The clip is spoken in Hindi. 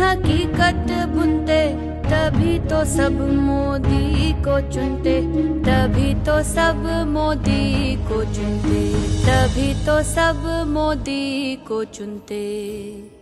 हकीकत बुनते, तभी तो सब मोदी को चुनते, तभी तो सब मोदी को चुनते, तभी तो सब मोदी को चुनते।